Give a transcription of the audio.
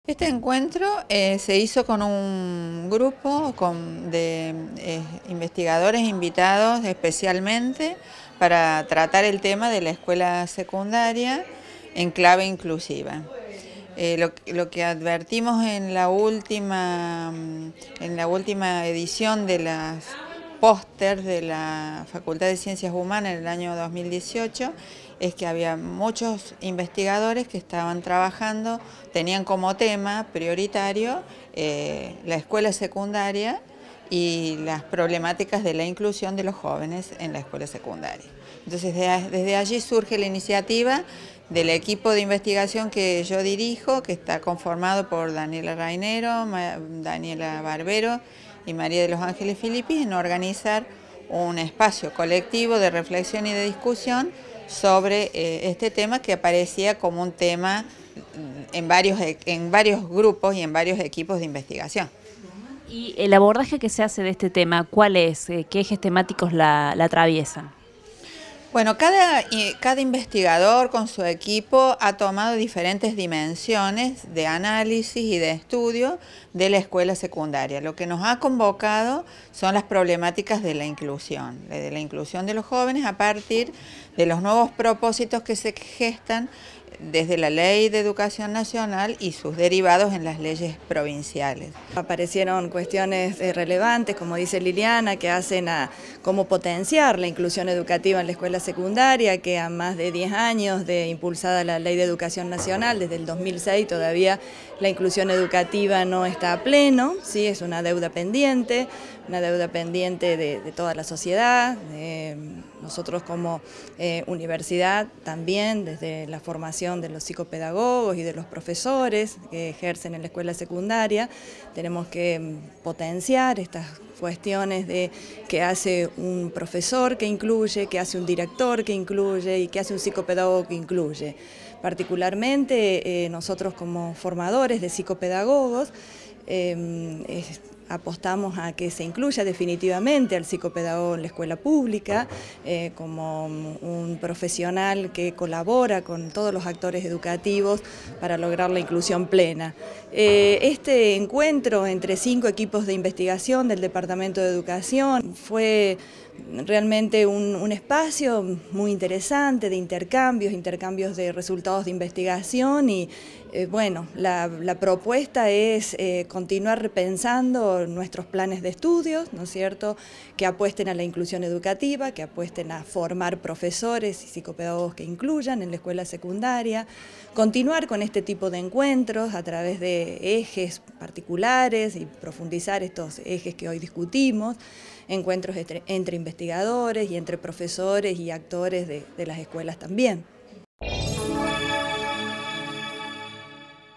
Este encuentro se hizo con un grupo de investigadores invitados especialmente para tratar el tema de la escuela secundaria en clave inclusiva. Lo que advertimos en la última edición de las pósters de la Facultad de Ciencias Humanas en el año 2018 es que había muchos investigadores que estaban trabajando, tenían como tema prioritario la escuela secundaria y las problemáticas de la inclusión de los jóvenes en la escuela secundaria. Entonces desde allí surge la iniciativa del equipo de investigación que yo dirijo, que está conformado por Daniela Rainero, Daniela Barbero y María de los Ángeles Filippi, en organizar un espacio colectivo de reflexión y de discusión sobre este tema que aparecía como un tema en varios grupos y en varios equipos de investigación. ¿Y el abordaje que se hace de este tema, cuál es? ¿Qué ejes temáticos la atraviesan? Bueno, cada investigador con su equipo ha tomado diferentes dimensiones de análisis y de estudio de la escuela secundaria. Lo que nos ha convocado son las problemáticas de la inclusión de los jóvenes a partir de los nuevos propósitos que se gestan desde la Ley de Educación Nacional y sus derivados en las leyes provinciales. Aparecieron cuestiones relevantes, como dice Liliana, que hacen a cómo potenciar la inclusión educativa en la escuela secundaria, que a más de 10 años de impulsada la Ley de Educación Nacional, desde el 2006 todavía la inclusión educativa no está a pleno, ¿sí? Es una deuda pendiente de toda la sociedad, nosotros como universidad también, desde la formación de los psicopedagogos y de los profesores que ejercen en la escuela secundaria, tenemos que potenciar estas cuestiones de qué hace un profesor que incluye, qué hace un director que incluye y qué hace un psicopedagogo que incluye. Particularmente nosotros como formadores de psicopedagogos apostamos a que se incluya definitivamente al psicopedagogo en la escuela pública como un profesional que colabora con todos los actores educativos para lograr la inclusión plena. Este encuentro entre 5 equipos de investigación del Departamento de Educación fue realmente un espacio muy interesante de intercambios de resultados de investigación y bueno, la propuesta es continuar repensando nuestros planes de estudios, ¿no es cierto?, que apuesten a la inclusión educativa, que apuesten a formar profesores y psicopedagogos que incluyan en la escuela secundaria, continuar con este tipo de encuentros a través de ejes particulares y profundizar estos ejes que hoy discutimos, encuentros entre investigadores y entre profesores y actores de las escuelas también.